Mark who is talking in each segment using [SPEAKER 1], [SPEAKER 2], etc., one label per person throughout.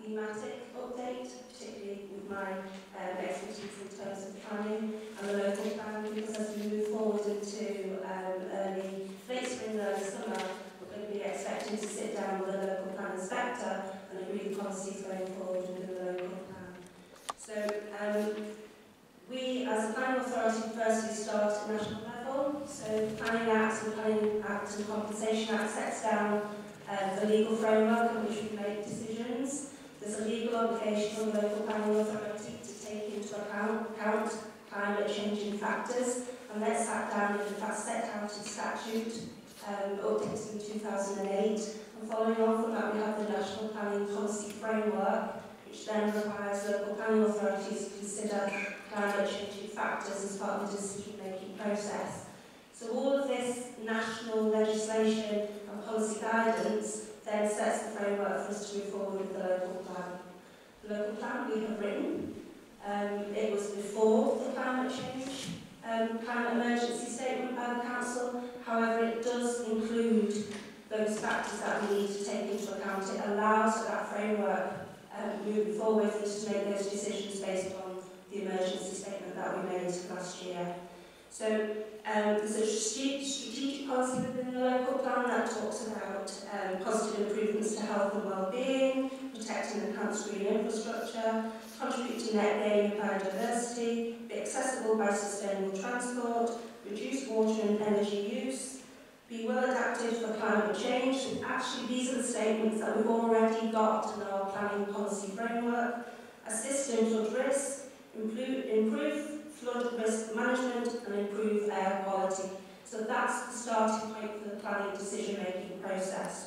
[SPEAKER 1] thematic update, particularly with my expertise in terms of planning and the local plan, because as we move forward into late spring, early summer, we're going to be expecting to sit down with a local plan inspector and agree the policies going forward within the local plan. So we, as a planning authority, firstly start at national level. So Planning Act and Compensation Act sets down the legal framework in which we make decisions. There's a legal obligation on the local planning authority to take into account climate changing factors, and that's set out in statute updated in 2008. And following on from that, we have the National Planning Policy Framework, which then requires local planning authorities to consider climate changing factors as part of the decision-making process. So all of this national legislation and policy guidance then sets the framework for us to move forward with the local plan. The local plan we have written, it was before the climate change climate emergency statement by the council. However, it does include those factors that we need to take into account. It allows for that framework moving forward for us to make those decisions based on the emergency statement that we made last year. So there's a strategic policy within the local plan that talks about positive improvements to health and well-being, protecting and enhanced green infrastructure, contribute to net gain in biodiversity, be accessible by sustainable transport, reduce water and energy use, be well adapted for climate change. And actually, these are the statements that we've already got in our planning policy framework. Assist in flood risk, improve flood risk management, and improve air quality. So that's the starting point for the planning decision-making process.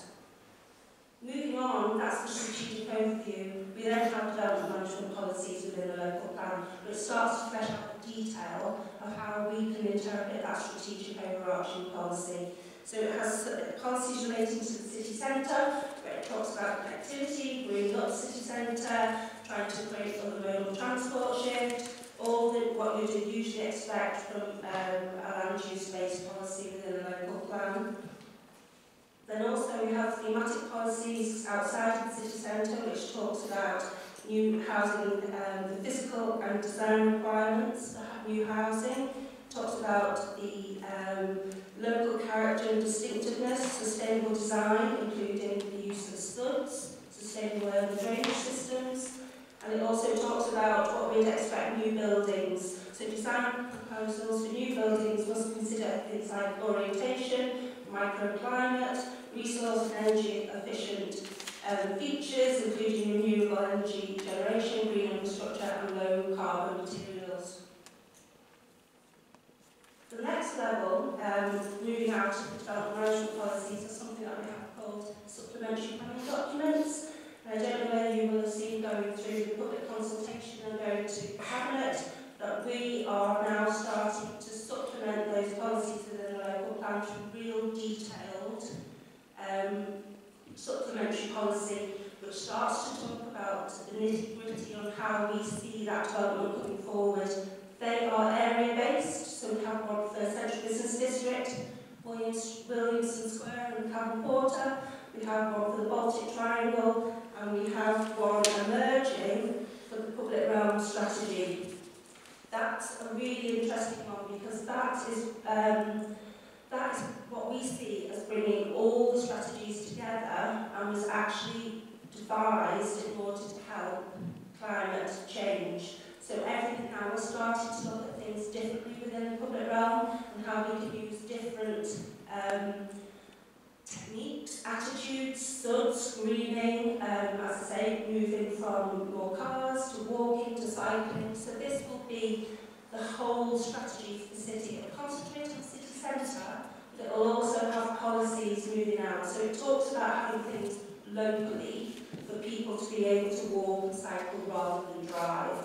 [SPEAKER 1] Moving on, that's the strategic overview. We then have development management policies within the local plan, but it starts to flesh out the detail of how we can interpret that strategic overarching policy. So it has policies relating to the city centre, where it talks about connectivity, greening up the city centre, trying to create other modal transport shift, all what you'd usually expect from a land use-based policy within a local plan. Then also we have thematic policies outside of the city centre, which talks about new housing, the physical and design requirements for new housing. It talks about the local character and distinctiveness, sustainable design, including the use of studs, sustainable urban drainage systems. And it also talks about what we'd expect new buildings. So design proposals for new buildings must consider things like orientation, microclimate, resource and energy efficient features, including renewable energy generation, green infrastructure and low carbon materials. The next level, moving out of the development management policies, is something that we have called supplementary planning documents. I don't know whether you will have seen going through the public consultation and going to Cabinet that we are now starting to supplement those policies within the local plan to real detailed supplementary policy, which starts to talk about the nitty-gritty on how we see that development coming forward. They are area-based, so we have one for the Central Business District, Williamson Square and Cabin Porter. We have one for the Baltic Triangle, and we have one emerging for the public realm strategy. That's a really interesting one because that is what we see as bringing all the strategies together and was actually devised in order to help climate change. So everything now we're starting to look at things differently within the public realm and how we can use different techniques, attitudes, suds, greening, as I say, moving from more cars to walking to cycling. So this will be the whole strategy for the city. It will concentrate on the city centre, but it will also have policies moving out. So it talks about having things locally for people to be able to walk and cycle rather than drive.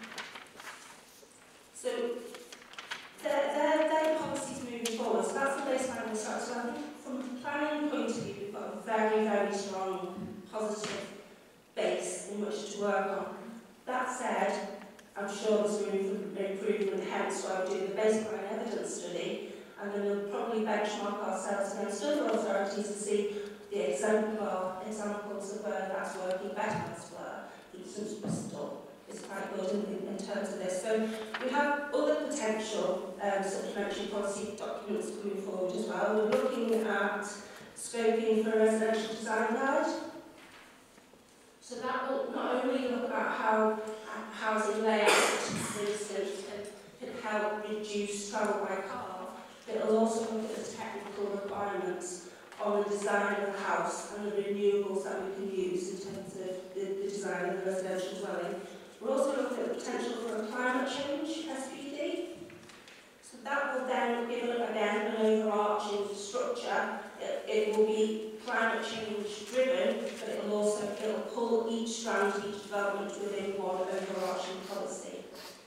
[SPEAKER 1] So they're policies moving forward. So that's the baseline we start. So I think from a planning point of view, we've got a very, very strong positive base in which to work on. That said, I'm sure there's room for improvement, hence why we do the baseline evidence study, and then we'll probably benchmark ourselves against other authorities to see the examples of where that's working better elsewhere. since Bristol is quite good in terms of this. So we have other potential supplementary policy documents coming forward as well. We're looking at scoping for a residential design guide. So that will not only look at how housing layouts, for instance, can help reduce travel by car, but it will also look at the technical requirements on the design of the house and the renewables that we can use in terms of the design of the residential dwelling. We're also looking at the potential for a climate change SPD. So that will then give it, again, an overarching structure. It will be climate change driven, but it will also pull each strand, each development within one overarching policy.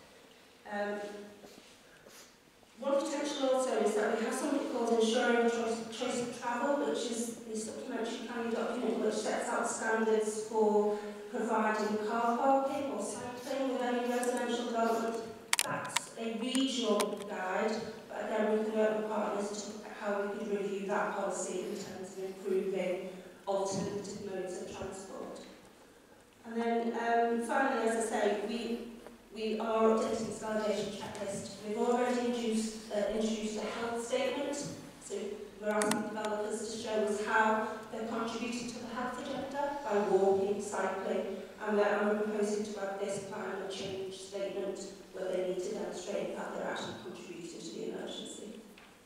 [SPEAKER 1] One potential also is that we have something called ensuring choice of travel, which is the supplementary planning document which sets out standards for providing car parking or cycling with any residential development. That's a regional guide, but again we can work with partners to look at how we could review that policy in terms of improving alternative modes of transport. And then finally, as I say, we are updating this validation checklist. We've already introduced a health statement, so we're asking developers to show us how they're contributing to the health agenda by walking, cycling, and we're proposing to add this climate change statement where they need to demonstrate that they're actually contributing to the emergency.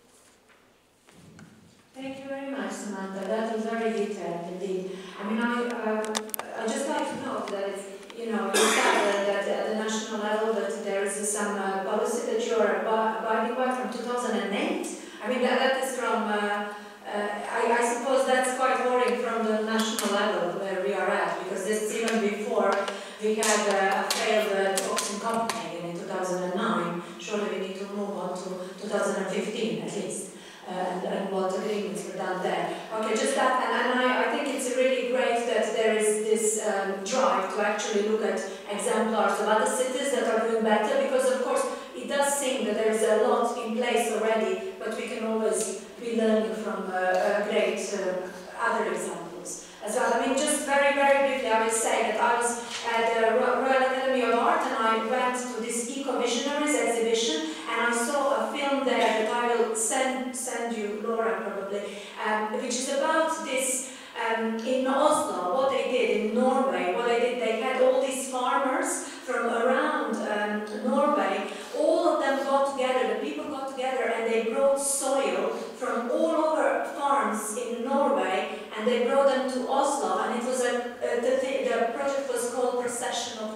[SPEAKER 2] Thank you very much, Samantha. That was very detailed indeed. I mean, I just like to note that it's, you said that at the national level that there is some policy that you are abiding by from 2008. I mean, that is from, I suppose that's quite worrying from the national level where we are at, because this is even before we had a failed talks in Copenhagen in 2009. Surely we need to move on to 2015 at least. And what agreements were done there. Okay, just that, and I think it's really great that there is this drive to actually look at exemplars of other cities that are doing better, because of course it does seem that there is a lot in place already, but we can always be learning from great other examples as well. I mean, just very, very briefly, I will say that I was at the Royal Academy of Art and I went to this Eco-Visionaries exhibition, and I saw a film there that I will send you, Laura, probably, which is about this in Oslo, what they did in Norway, what they did. They had all these farmers from around Norway. All of them got together, the people got together, and they brought soil from all over farms in Norway, and they brought them to Oslo, and it was the project was called Procession of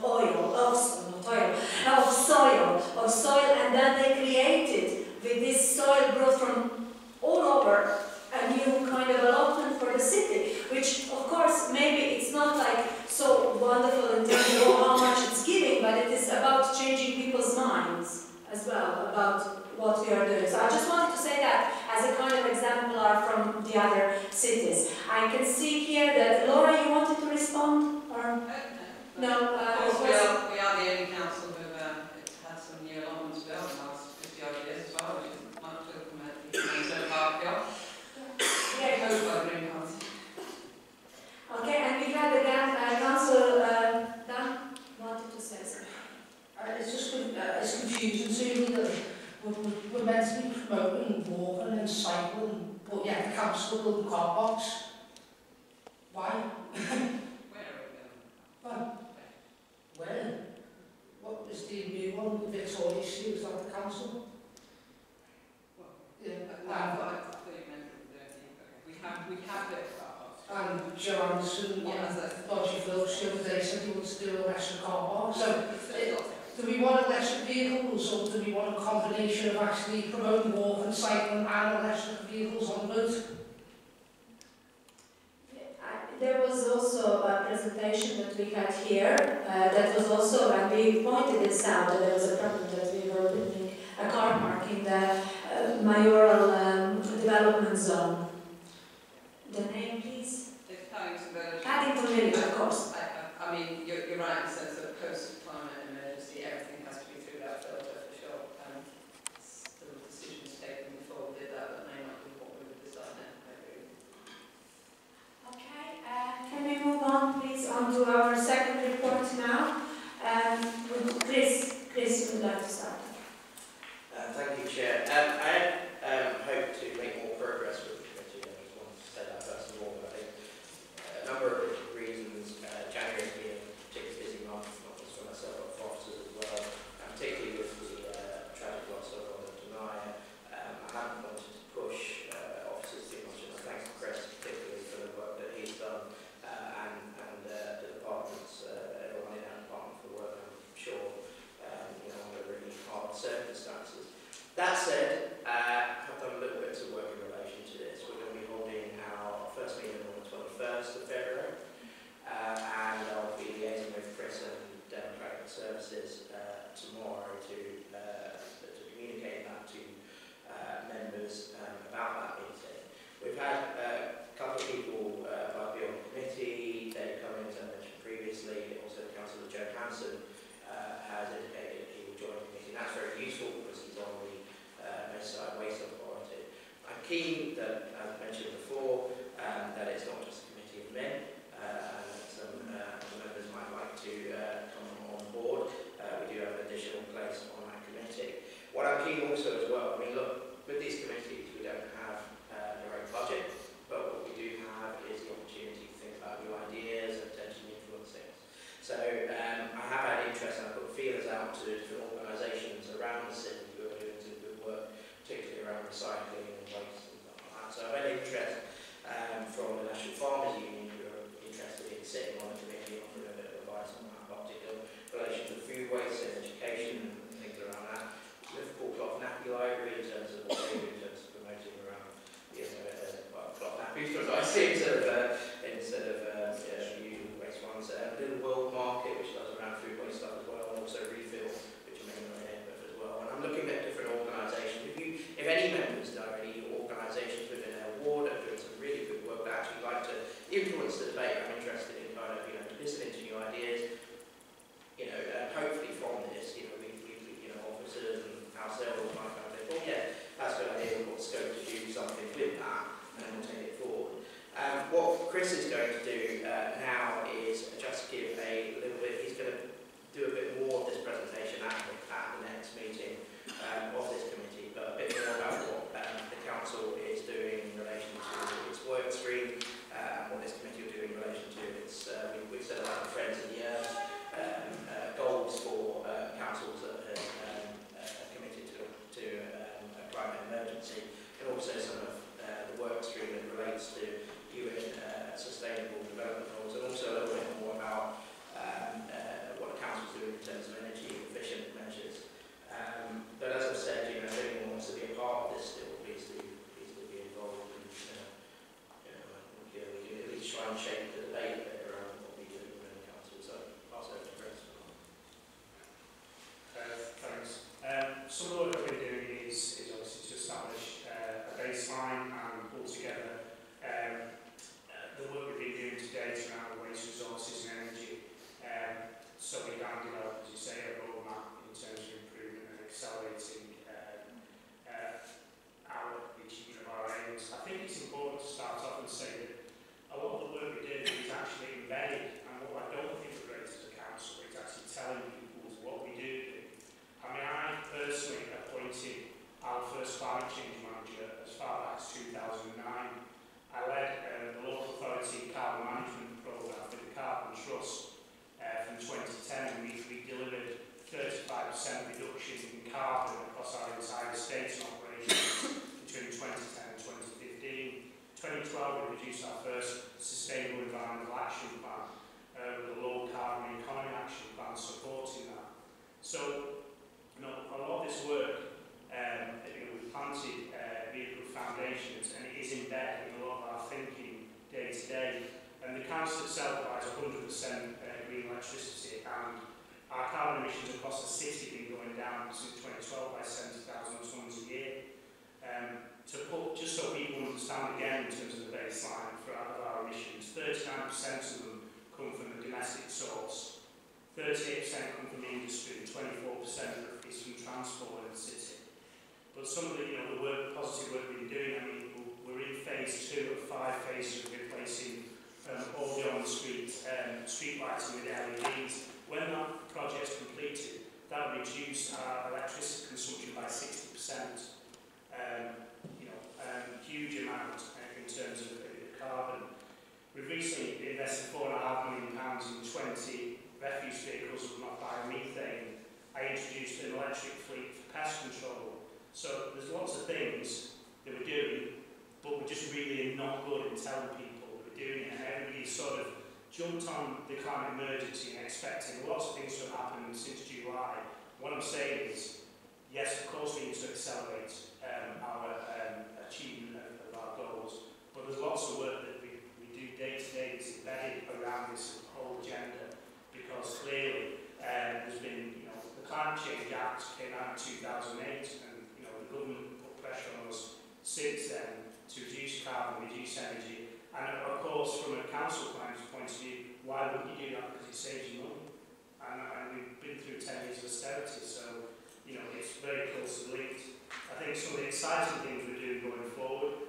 [SPEAKER 2] soil, and then they created, with this soil brought from all over, a new kind of allotment for the city, which of course maybe it's not like so wonderful in terms of how much it's giving, but it is about changing people's minds as well about what we are doing. So I just wanted to say that as a kind of exemplar from the other cities. I can see here that, Laura, you wanted to respond? Or? No?
[SPEAKER 3] We are the only council who had some new allotments built in the last 50 odd years as well, which is much to commend the park on.
[SPEAKER 2] Yeah.
[SPEAKER 3] Green Council.
[SPEAKER 2] Okay, and we had again Councillor Dan wanted to say something.
[SPEAKER 4] It's just it's confusing to me that we're meant to be promoting walking and cycling, but yet the council building car parks. Why? Where? What is the new one, the Victoria Street, is that the council?
[SPEAKER 3] We have it.
[SPEAKER 4] And Johansson, Dodgy Phillips, the other day said he wants to do an extra car park. So, do we want electric vehicles, or do we want a combination of actually promoting walking, cycling and electric vehicles on the road?
[SPEAKER 2] There was also a presentation that we had here that was also, and we pointed this out, that there was a problem that we were building a car park in the mayoral development zone. The name, please?
[SPEAKER 3] It's Paddington Village.
[SPEAKER 2] Paddington Village, of course.
[SPEAKER 3] I mean, you're right in the sense that post-climate emergency, everything has to be through that filter for sure. There were decisions taken before we did that that may not be what we would decide now.
[SPEAKER 2] Okay, can we move on, please, on to our second report now?
[SPEAKER 5] keen that, as I mentioned before, that it's not just a committee of men. Some members might like to come on board. We do have an additional place on that committee. What I'm keen also as well, I mean, look, with these committees, we don't have their own budget, but what we do have is the opportunity to think about new ideas and potentially influence things. So I have had interest, and I've put feelers out to different organisations around the city who are doing some good work, particularly around recycling and waste and stuff like that. So I've had interest from the National Farmers Union who are interested in sitting on the committee and offering a bit of advice on that, particularly in relation to food waste and education and things around that. Liverpool Cloth Nappy Library in terms of what they do in terms of promoting around cloth nappies, but I see instead of usual waste ones. Little World Market, which does around food waste stuff as well, and also Refill, which are mainly on Edinburgh as well. And I'm looking at different organisations. If any members know any organisations within our ward are doing some really good work that actually like to influence the debate, I'm interested in kind of listening to new ideas. Hopefully from this, we officers and ourselves might kind of think, oh yeah, that's a good idea. We've got scope to do something with that, and then we'll take it forward. What Chris is going to do now is just give a little bit, he's going to do a bit more of this presentation at the next meeting of this committee, but a bit more about what the council is doing in relation to its work stream, what this committee will do in relation to its, we've said about the Friends of the Earth goals for councils that are committed to a climate emergency, and also some of the work stream that relates to UN sustainable development goals, and also a little bit more about what the council's doing in terms of energy efficient measures. But as I've said, if anyone wants to be a part of this still, please do be involved, and we can at least try and shape the debate a bit around what we do within the council. So pass over to Chris.
[SPEAKER 6] Thanks. Some of the work that we're doing is obviously to establish a baseline and pull together the work we've been doing to date around waste resources and energy. So we can develop, as you say, a roadmap in terms of improvement and accelerating our achievement of our aims. I think it's important to start off and say that a lot of the work we do is actually embedded, and what I don't think we're great as a council is actually telling people what we do. I mean, I personally appointed our first climate change manager as far back as 2009. I led the local authority carbon management programme with the Carbon Trust from 2010. We delivered 35% reduction in carbon across our entire estate and operations between 2010 and 2015. 2012 we reduced our first sustainable environmental action plan with a low carbon economy action plan supporting that. So a lot of this work we've planted really good foundations, and it is embedded in a lot of our thinking day to day. And the council itself provides 100% green electricity, and our carbon emissions across the city have been going down since 2012 by 70,000 tonnes a year. Just so people understand again in terms of the baseline for our emissions, 39% of them come from the domestic source, 38% come from the industry, and 24% is from transport in the city. But some of the positive work we've been doing, I mean, we're in phase 2 of 5 phases of replacing all the on-street street lighting with LEDs. When that project's completed, that will reduce our electricity consumption by 60%. Huge amount in terms of carbon. We've recently invested £4.5 million in 20 refuse vehicles that will not biomethane. I introduced an electric fleet for pest control. So there's lots of things that we're doing, but we're just really not good at telling people that we're doing it, and everybody sort of jumped on the climate emergency and expecting lots of things to have happened since July. What I'm saying is, yes, of course we need to accelerate our achievement of our goals, but there's lots of work that we do day to day that's embedded around this whole agenda, because clearly there's been, the Climate Change Act came out in 2008, and the government put pressure on us since then to reduce carbon, reduce energy, and of course from a council point of view, why wouldn't you do that? Because it saves you money, and we've been through 10 years of austerity, so it's very closely linked. I think some of the exciting things we're doing going forward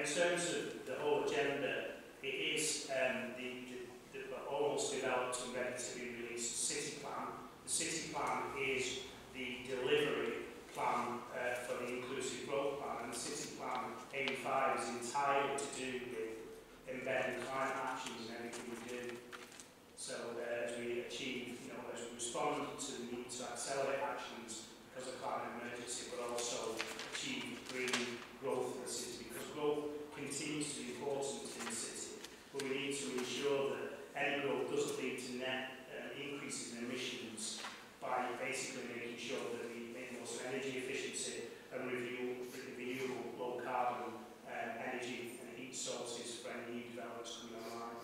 [SPEAKER 6] in terms of the whole agenda, it is the almost developed and ready to be released city plan. The city plan is the delivery plan for the inclusive growth plan, and the city plan PM2.5 is entirely to do with embedding climate actions in everything we do. So as we achieve, as we respond to the need to accelerate actions because of climate emergency, but also achieve green growth in the city, because growth continues to be important in the city, but we need to ensure that any growth doesn't lead to net increases in emissions by basically making sure that we make more energy efficiency and renewable low carbon energy and heat sources for any new developments coming online.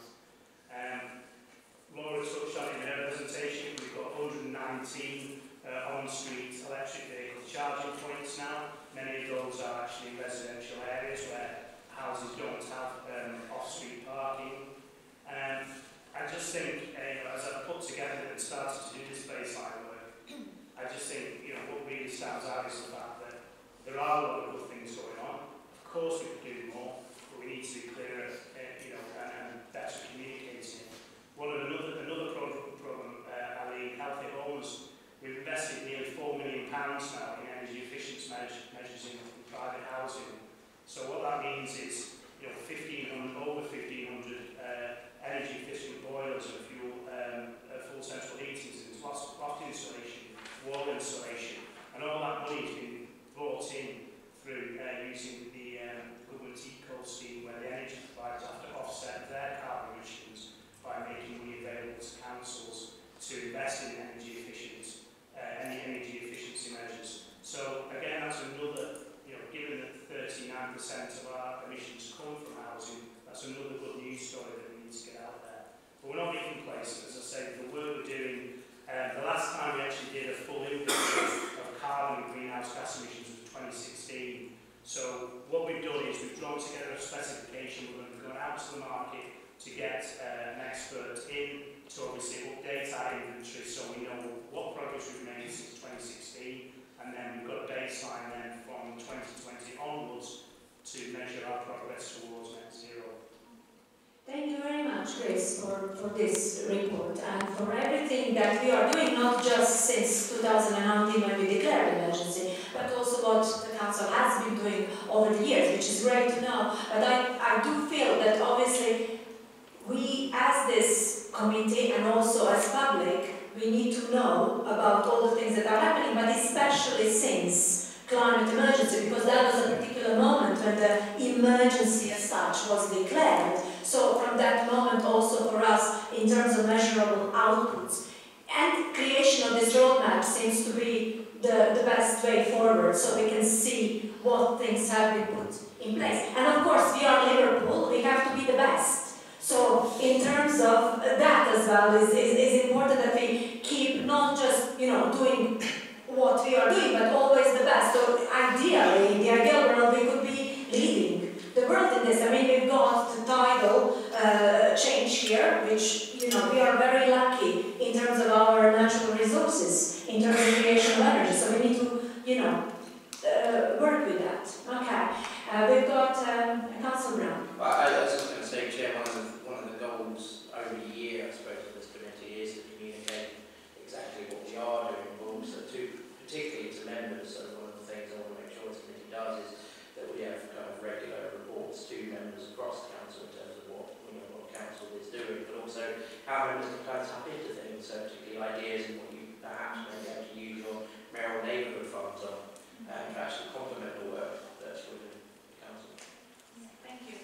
[SPEAKER 6] Laura touched on in her presentation, we've got 119 on-street electric vehicle charging points now. Many of those are actually residential areas where houses don't have off-street parking. I just think, as I've put together and started to do this baseline work, I just think, what really stands out is the fact that there are a lot of good things going on. Of course, we could do more, but we need to be clearer, and better communicating. Another problem, Ali, healthy homes. We've invested nearly £4 million now in energy efficiency measures in private housing. So what that means is, over 1,500 energy efficient boilers and full central heating systems, loft insulation, wall insulation, and all that money has been brought in through using the government eco scheme, where the energy providers have to offset their carbon emissions by making money available to councils to invest in energy efficiency measures. So again, that's another, given that 39% of our emissions come from housing, that's another good news story that we need to get out there. But we're not making complacent, as I say, the work we're doing. The last time we actually did a full inventory of carbon and greenhouse gas emissions was 2016. So what we've done is we've drawn together a specification. We're going to go out to the market to get an expert in to obviously update our inventory so we know what progress we've made since 2016, and then we've got a baseline then from 2020 onwards to measure our progress towards net zero.
[SPEAKER 2] Thank you very much, Chris, for this report and for everything that we are doing, not just since 2019 when we declared emergency, but also what the Council has been doing over the years, which is great to know. But I do feel that obviously we, as this committee and also as public, we need to know about all the things that are happening, but especially since climate emergency, because that was a particular moment when the emergency as such was declared. So from that moment also for us, in terms of measurable outputs, and creation of this roadmap seems to be the best way forward, so we can see what things have been put in place. And of course, we are Liverpool, we have to be the best. So in terms of that as well, is important that we keep not just, doing what we are doing, but always the best. So ideally, in the ideal world, we could be leading the world in this. I mean, we've got the tidal change here, which, we are very lucky in terms of our natural resources, in terms of creation of energy. So we need to, work with that. Okay. We've got Councillor Brown.
[SPEAKER 5] Well, I was going to say, Chair, one of the goals over the year, I suppose, of this committee is to communicate exactly what we are doing, but also particularly to members. So one of the things I want to make sure this committee does is that we have kind of regular reports to members across the council in terms of what council is doing, but also how members can kind of tap into things, so particularly ideas and what you perhaps may be able to use your mayoral neighbourhood funds on, and actually complement the work that's within the council.
[SPEAKER 2] Thank you.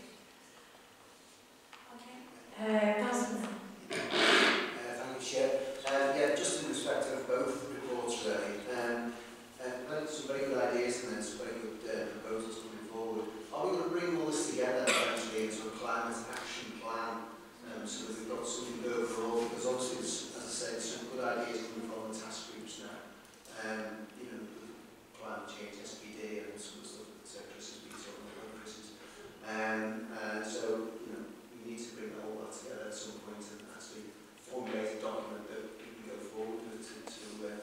[SPEAKER 2] Okay. Councillor.
[SPEAKER 7] Thank you, Chair. Just in respect of both reports, really, some very good ideas and then some very good proposals coming forward. Are we going to bring all this together eventually into a climate action plan, so that we've got something overall? Because obviously, as I said, some good ideas coming from the task groups now. Climate change, SPD, and some of the stuff that Chris has been talking about, so, we need to bring all that together at some point and actually formulate a document that we can go forward with to look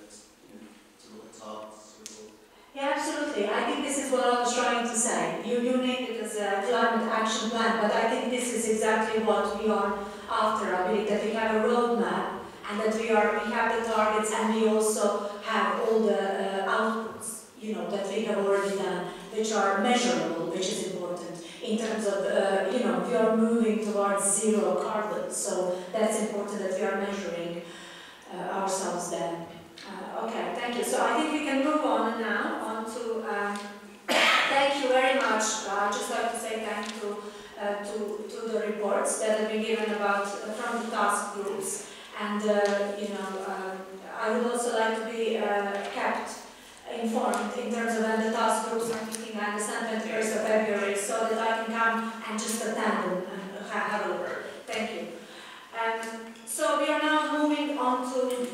[SPEAKER 7] at targets.
[SPEAKER 2] Yeah, absolutely. I think this is what I was trying to say. You named it as as a climate action plan, but I think this is exactly what we are after. I believe that we have a roadmap and that we have the targets, and we also have all the outputs, you know, that we have already done, which are measurable, which is important in terms of, you know, we are moving towards zero carbon, so that's important that we are measuring ourselves there. Okay, thank you. So I think we can move on now on to. Thank you very much. I'd just like to say thank you to the reports that have been given about from the task groups, and you know, I would also like to be kept informed in terms of when the task groups are meeting. I understand 21st of February, so that I can come and just attend and have a look. Thank you. So we are now moving on to.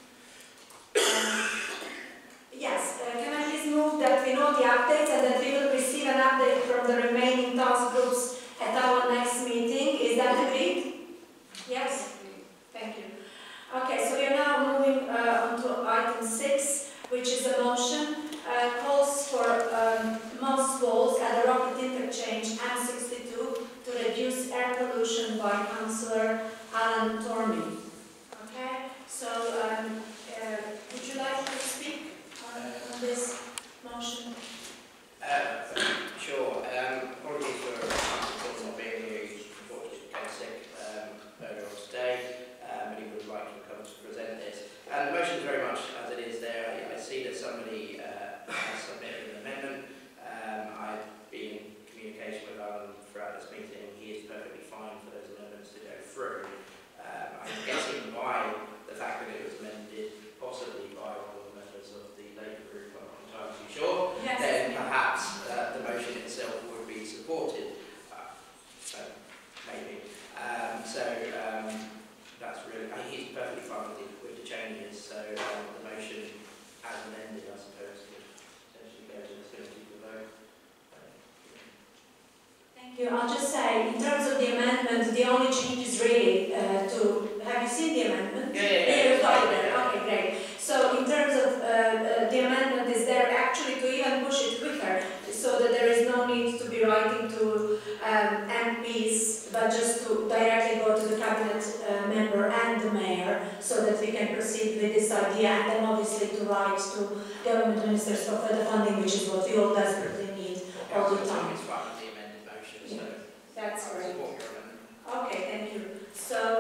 [SPEAKER 2] Yes, can I please move that we know the updates and that we will receive an update from the remaining task groups at our next meeting? Is that agreed? Yes? Thank you. Okay, so we are now moving on to item 6, which is a motion, calls for most walls at the Rocket Interchange M62 to reduce air pollution by Councillor Alan Tormey. Okay, so would you like to speak on this motion?
[SPEAKER 5] Sure. Apologies for Councillor not being here. He's unfortunately became sick earlier on today, but he would like to come to present this. And the motion is very much as it is there. I see that somebody has submitted an amendment. I've been in communication with Alan throughout this meeting. He is perfectly fine for those amendments to go through. I'm guessing by the fact that it was amended, possibly by one of the members of the Labour group, I'm not entirely too sure, yes. Then perhaps the motion itself would be supported. Maybe. That's really, I mean, he's perfectly fine with the changes, so the motion as amended, I suppose, would potentially go to the committee for vote.
[SPEAKER 2] Thank you. I'll just say, in terms of the amendment, the only change is really to, have you seen the amendment? Yeah. You've got it. Okay, great. So in terms of the amendment is there actually to even push it quicker, so that there is no need to be writing to MPs, but just to directly go to the cabinet member and the mayor, so that we can proceed with this idea, and then obviously to write to government ministers for further funding, which is what we all desperately need all the time.
[SPEAKER 5] So
[SPEAKER 2] that's great. Okay, thank you. So,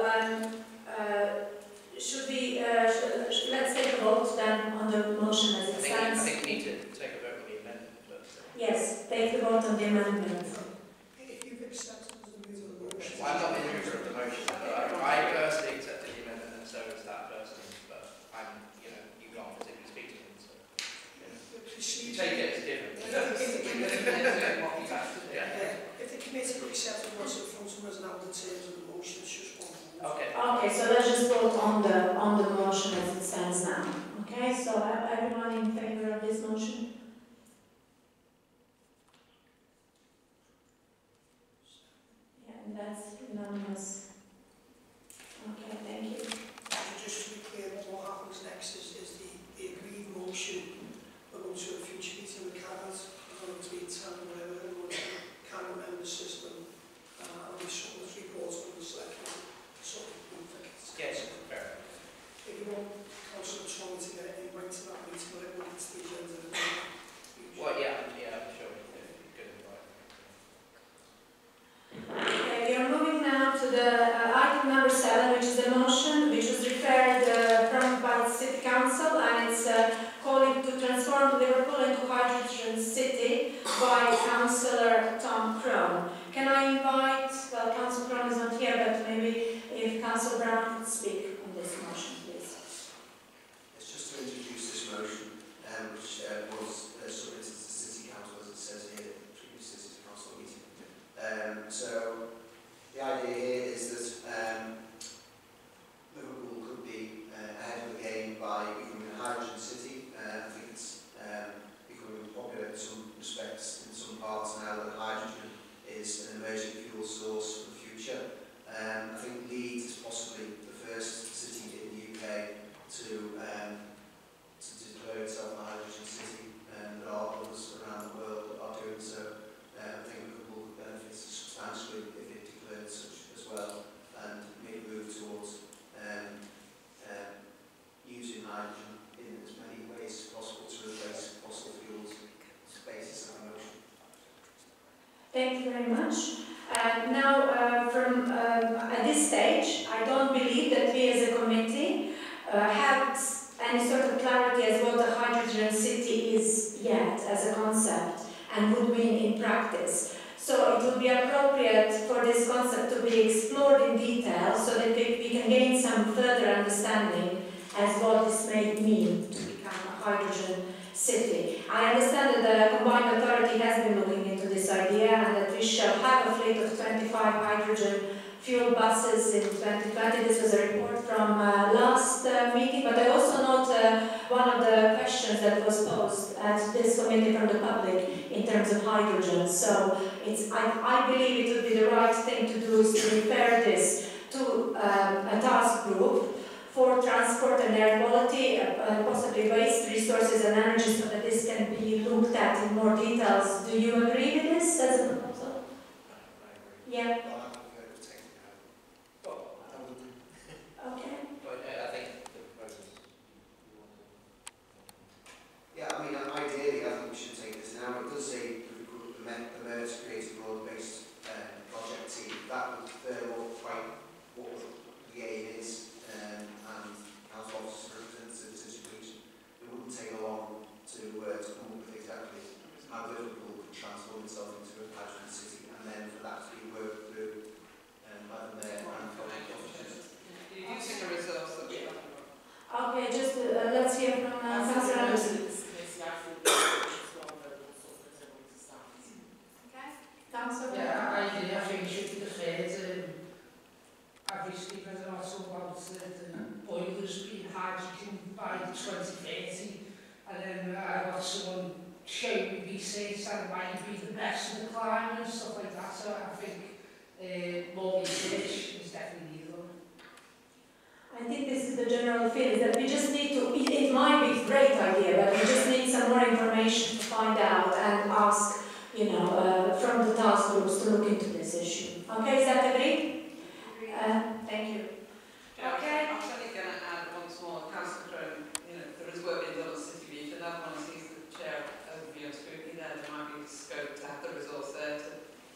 [SPEAKER 2] should we, let's take a vote then on the motion as it stands.
[SPEAKER 5] I think we need to take a vote on the amendment first.
[SPEAKER 2] Yes, take the vote on the amendment.
[SPEAKER 8] If you've accepted the motion.
[SPEAKER 5] Well, I'm not the mover of the motion, but I personally accepted the amendment, and so is that person. But I'm, you know, you can't physically speak to him, so you take it as different.
[SPEAKER 8] If the committee accepted what's in front of us now, the terms of the motion, it's just one.
[SPEAKER 5] Okay.
[SPEAKER 2] Okay, so let's just vote on the motion as it stands now. Okay, so everyone in favour of this motion? Yeah, and that's unanimous. Okay, thank you.
[SPEAKER 8] Just to be clear, what happens next is the agreed motion will go to a future meeting with cabinet. It's going to be 10 whatever, and we'll cabinet member system, and we sort of reports on the selectmen.
[SPEAKER 5] Yes, fair.
[SPEAKER 8] If you want Councillor Tormey to get an invite to that meeting, whatever gets the agenda.
[SPEAKER 5] Well, yeah, I'm sure we could invite.
[SPEAKER 2] Okay, we are moving now to the item number 7, which is the motion which was referred from by the City Council, and it's calling to transform Liverpool into hydrogen city by Councillor Tom Crone. Can I invite, well, Councillor Crone is not here, but maybe if Councillor Brown could speak on this motion, please.
[SPEAKER 7] It's just to introduce this motion, which was submitted to the City Council, as it says here, at the previous City Council meeting. So the idea here is that Liverpool could be ahead of the game by becoming a hydrogen city. I think it's becoming popular in some respects, in some parts now, that hydrogen is an emerging fuel source for the future. I think Leeds is possibly the first city in the UK to declare itself a hydrogen city, and there are others around the world that are doing so. I think Liverpool could
[SPEAKER 2] much. Now, from at this stage, I don't believe that we as a committee have any sort of clarity as what the hydrogen city is yet as a concept and would mean in practice. So it would be appropriate for this concept to be explored in detail so that we can gain some further understanding as what this may mean to become a hydrogen city. I understand that the combined authority has been looking into this idea and that we shall have a fleet of 25 hydrogen fuel buses in 2020. This was a report from last meeting, but I also note one of the questions that was posed at this committee from the public in terms of hydrogen. So I believe it would be the right thing to do is to refer this to a task group for transport and air quality, possibly waste, resources and energy, so that this can be looked at in more details. Do you agree with this as a proposal? Yeah. Okay.
[SPEAKER 5] But I think the proposals.
[SPEAKER 7] Yeah, I mean, ideally, I think we should take this now. It does say the mayor to create a broad-based project team. That would firm up quite what the aim is, and council officers representatives as you reach. It wouldn't take long to come up with exactly how Liverpool could transform itself into a hydrogen city, and then for that to be worked through by the mayor and public officers.
[SPEAKER 3] You're using a resource that we haven't got.
[SPEAKER 2] Okay, just let's hear from Councillor Alan. Okay, Councillor.
[SPEAKER 4] Yeah, I agree. I think it should be deferred. Obviously, because I'm also about the boilers being hydrogen by 2030, and then I got someone showing me research that it might be the best for the climate and stuff like that. So I think more research is definitely needed on it.
[SPEAKER 2] I think this is the general feeling that we just need to, it might be a great idea, but we just need some more information to find out and ask, from the task groups to look into this issue. Okay, is that agreed? Thank you. Okay.
[SPEAKER 3] I'm certainly going to add once more, Councillor Crone, there is work being done on City Beach, and that one sees the chair overview and scrutiny there. There might be scope to have the resource there to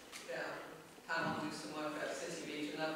[SPEAKER 3] hand on do some work at City Beach and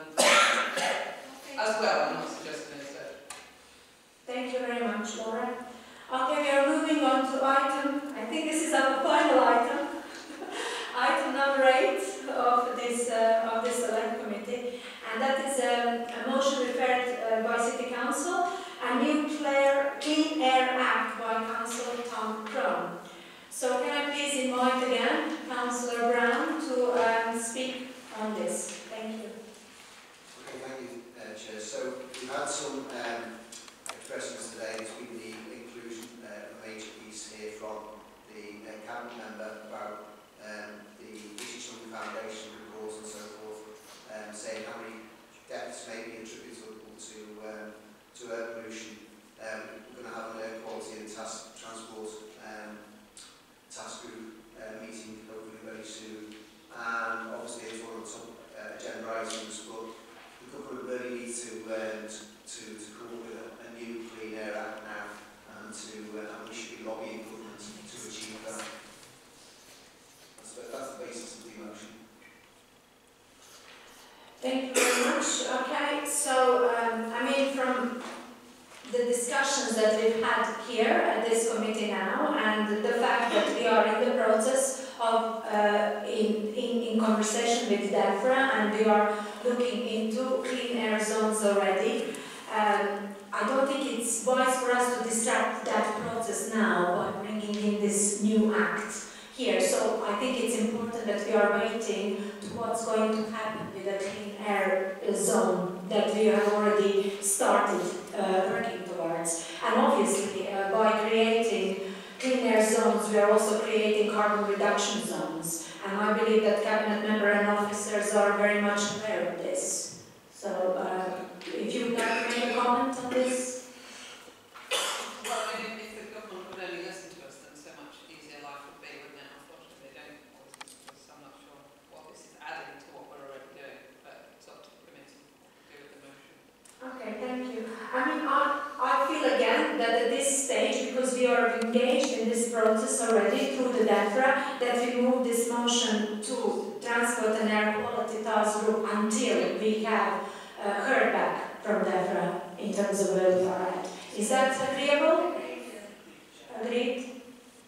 [SPEAKER 3] as well. I'm not suggesting it.
[SPEAKER 2] Thank you very much, Laura. Okay, we are moving on to I think this is our final item, item number 8 of this select committee, and that is a motion referred by City Council, a new Clean Air Act by Councillor Tom Crone. So can I please invite again Councillor Brown to speak on this? Thank you.
[SPEAKER 7] Okay, thank you, Chair. So we've had some expressions today. There's been the inclusion of a major piece here from the cabinet member about the issues from the foundation reports and so forth, saying how many deaths may be attributable to air pollution. We're going to have an air quality and transport task group meeting hopefully very soon. And obviously it's one of the top agenda items, but the government really needs to come up with a new Clean Air Act now, and we should be lobbying government to achieve that. That's the basis of the motion.
[SPEAKER 2] Thank you very much. Okay, so from the discussions that we've had here at this committee now, and the fact that we are in the process of in conversation with DEFRA, and we are looking into clean air zones already. I don't think it's wise for us to distract that process now by bringing in this new act here. So I think it's important that we are waiting to what's going to happen with the clean air zone that we have already started working towards. And obviously, by creating clean air zones, we are also creating carbon reduction zones. And I believe that cabinet member and officers are very much aware of this. So, if you would like to make a comment on this?
[SPEAKER 3] Well, I mean, if the government would only listen to us, then so much easier life would be, wouldn't it? Unfortunately, they don't always listen to us. I'm not sure what this is adding to what we're already doing, but it's up to the committee to do with the motion.
[SPEAKER 2] Okay, thank you. I mean, I feel again that at this stage, because we are engaged in this process already through the DEFRA, that we move this motion to transport and task group until we have heard back from DEFRA in terms of where we are at. Is that agreeable? Agreed?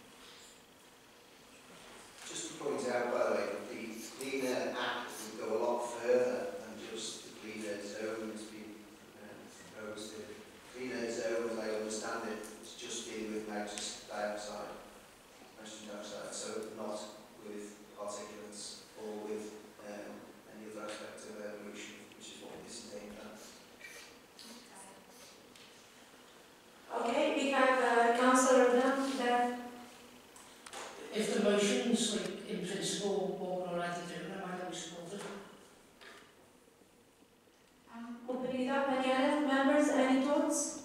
[SPEAKER 7] Just to point out, by the way, the Cleaner Act would go a lot further than just the Cleaner Zone that's been proposed. The Cleaner Zone, as I understand it, is just dealing with nitrogen dioxide, so not with particulates or with any other aspect of pollution, which is what this is aimed at.
[SPEAKER 2] Okay, we have Councillor there.
[SPEAKER 4] If the motion's like, in principle what we're already doing, I might not support it.
[SPEAKER 2] Opening it up, any other members, any thoughts?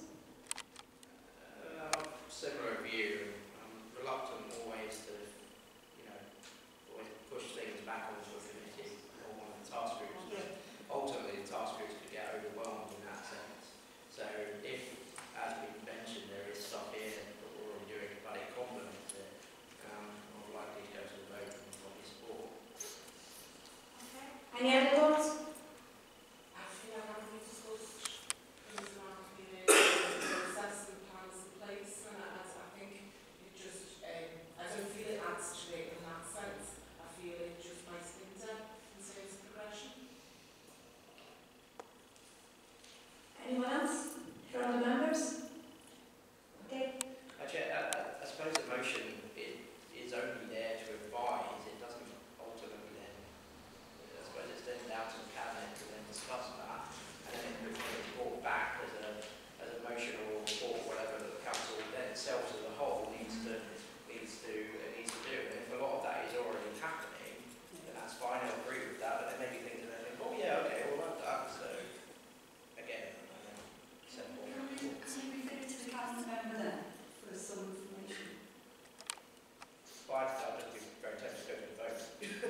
[SPEAKER 5] Similar view. I'm reluctant always to, always push things back onto a committee or one of the task groups. But ultimately, the task groups could get overwhelmed in that sense. So if, as we mentioned, there is stuff here that we're already doing, but it complements it, more likely to go to the vote and probably support.
[SPEAKER 2] Okay. Any other thoughts?
[SPEAKER 9] I feel like I'm going to discuss things around the process and plans in place, and I think it just, I don't feel it adds to it in that sense. I feel it just might hinder in terms of progression.
[SPEAKER 2] Anyone else from the members? Okay.
[SPEAKER 5] Actually, I suppose the motion is only there to advise. It doesn't ultimately then, I suppose it's then down to the cabinet to then discuss that, and then it could be brought back as a motion or report, whatever the council then itself as a whole needs to do. And if a lot of that is already happening, then that's fine. I agree with that. But there may be things that I think, oh yeah, okay, we'll have that. So again, simple.
[SPEAKER 1] Can you refer to the cabinet member then for some information?
[SPEAKER 5] I'll just be very tempted to go to the vote.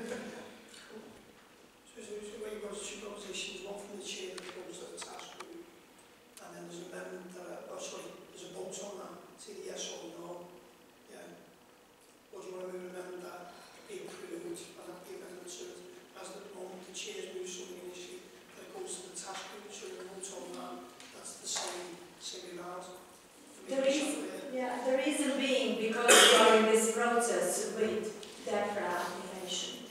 [SPEAKER 8] So where you've got two propositions, one from the chair that goes to the task group, and then there's an amendment that, there's a vote on that, it's either yes or no. Yeah. Or do you want to move an amendment that be approved and that be amendment to it? As at the moment, the chair's moved something initially that goes to the task group, so you vote on that, that's the same amount.
[SPEAKER 2] The reason being because we are in this process with DEFRA application.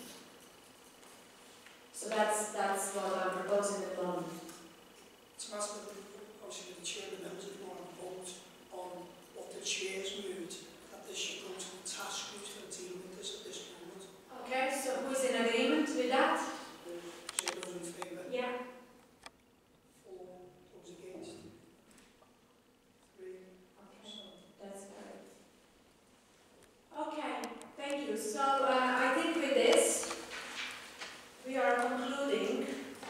[SPEAKER 2] So that's what I'm proposing at the moment.
[SPEAKER 8] It's a matter of, obviously, the chair and the members of the board vote on what the chair's moved, that this should go to the task group to deal with this at this moment.
[SPEAKER 2] Okay, so who's in agreement with that?
[SPEAKER 8] Chair goes in favour.
[SPEAKER 2] Yeah.
[SPEAKER 8] 4, those against. 3.
[SPEAKER 2] Okay, that's great. Okay, thank you. So I think with this, we are concluding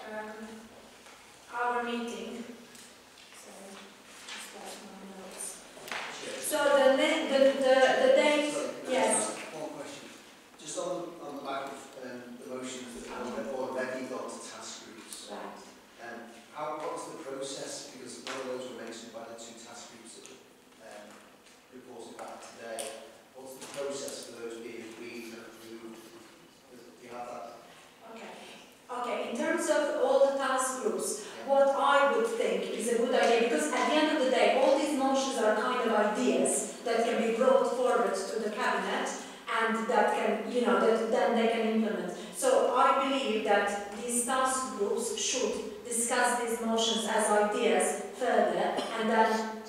[SPEAKER 2] our meeting. Sorry, just lost my notes. So the date, yes.
[SPEAKER 7] One question. Just on the back of the motions that have already got to task groups.
[SPEAKER 2] Right.
[SPEAKER 7] What's the process? Because one of those were mentioned by the two task groups that reported back today. What's the process for those being agreed and approved? Do you have that?
[SPEAKER 2] Okay, in terms of all the task groups, what I would think is a good idea, because at the end of the day, all these motions are kind of ideas that can be brought forward to the cabinet and that can, that then they can implement. So I believe that these task groups should discuss these motions as ideas further and then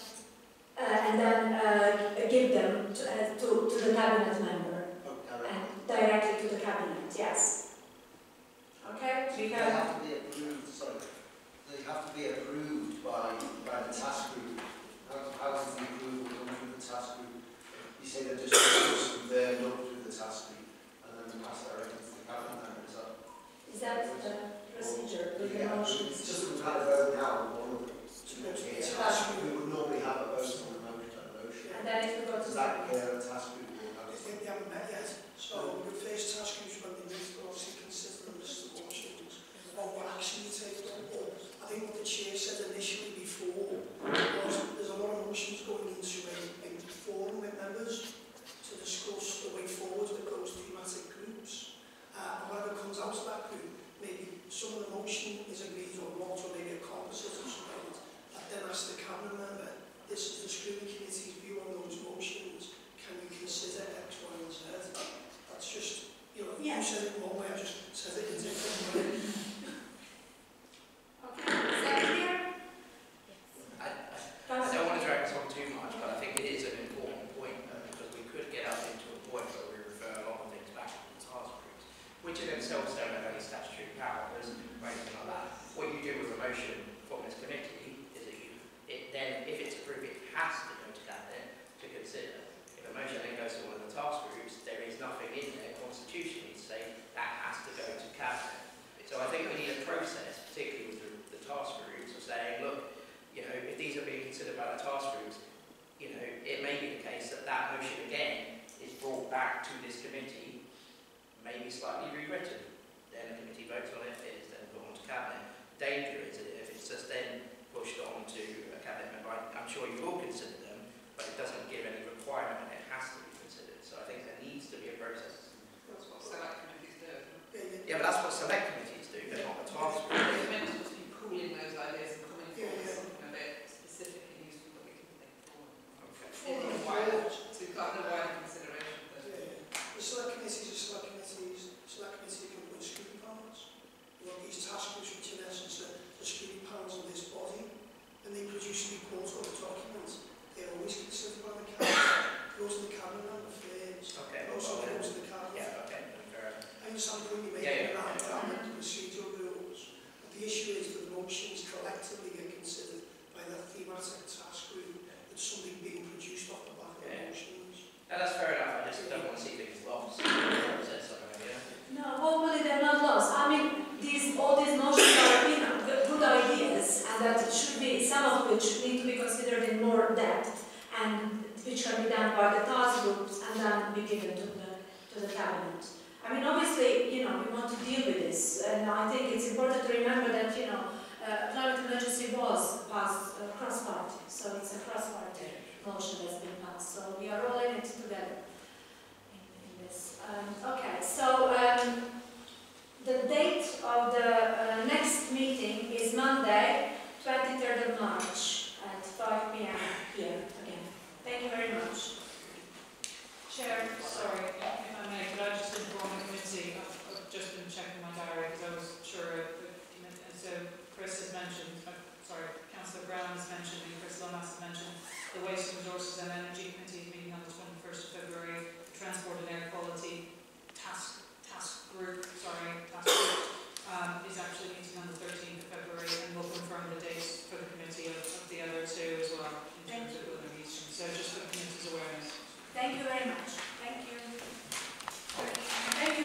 [SPEAKER 2] give them to the cabinet member and directly to the cabinet, yes. Okay,
[SPEAKER 7] They have to be approved. Sorry, they have to be approved by the task group. How does the approval come through the task group? You say they're just discussed there, not through the task group, and then they pass it directly to the cabinet member.
[SPEAKER 2] Is that the procedure with the motions?
[SPEAKER 7] It's just that we've had a vote now. One of the task group would normally have a vote on the motion.
[SPEAKER 2] And then if we go to
[SPEAKER 7] Is that clear? A task group will have
[SPEAKER 8] I think they haven't met yet, so the first task groups when they meet will obviously consider the list of motions of what action you take on. But I think what the chair said initially before was there's a lot of motions going into a forum with members to discuss the way forward with those thematic groups. And whatever comes out of that group, maybe
[SPEAKER 5] motion from this committee is that then, if it's approved, it has to go to cabinet to consider. If a motion then goes to one of the task groups, there is nothing in there constitutionally to say that has to go to cabinet. So I think we need a process, particularly with the task groups, of saying, look, you know, if these are being considered by the task groups, you know, it may be the case that that motion again is brought back to this committee, maybe slightly rewritten. Then the committee votes on it, it is then put on to cabinet. Danger is that if it's just then pushed on to a cabinet member, I'm sure you will consider them, but it doesn't give any requirement and it has to be considered. So I think there needs to be a process.
[SPEAKER 3] That's what select committees do.
[SPEAKER 5] Yeah, but that's what select committees do, they're not the task group.
[SPEAKER 3] It's meant to just be pooling those ideas and coming forward with something a bit specific and useful that we can think forward. To kind of wider consideration.
[SPEAKER 8] The select committees are select committees. Select committee can put scrutiny panels. You know, these task groups, which in essence are the scrutiny panels of this body, and they produce a report or a document. They're always considered by the cabinet. Goes to the cabinet member first.
[SPEAKER 5] Okay.
[SPEAKER 8] Also goes to the cabinet.
[SPEAKER 5] Yeah, okay. Fair enough.
[SPEAKER 8] I understand the point you're making around the procedural rules. But the issue is that the motions collectively get considered by that thematic task group. It's something being produced off the back of the motions.
[SPEAKER 5] No, that's fair enough. I just don't want to see things lost.
[SPEAKER 2] No, hopefully they're not lost. I mean, all these motions are, you know, good ideas, and that should be, some of which need to be considered in more depth, and which can be done by the task groups and then be given to the cabinet. I mean, obviously, you know, we want to deal with this, and I think it's important to remember that, you know, climate emergency was passed cross-party, so it's a cross-party motion that's been passed. So we are all in it together in this. Okay, so the date of the next meeting is Monday, 23rd of March at 5 p.m. here again. Thank you very much.
[SPEAKER 10] Chair, sorry, if I may, could I just inform the committee? I've just been checking my diary because I was sure. So Chris has mentioned, Councillor Brown has mentioned, and Chris Lomas has mentioned the Waste and Resources and Energy Committee is meeting on the 21st of February. The Transport and Air Quality Task